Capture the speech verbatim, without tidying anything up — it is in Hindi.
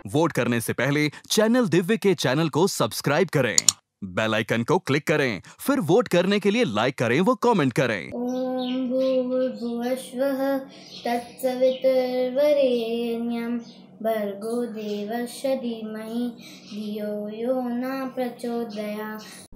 वोट करने से पहले चैनल दिव्य के चैनल को सब्सक्राइब करें, बेल आइकन को क्लिक करें, फिर वोट करने के लिए लाइक करें व कमेंट करें। ओम भूर्भुवस्वः तत्सवितुर्वरेण्यं भर्गो देवस्य धीमहि धियो यो न प्रचोदयात्।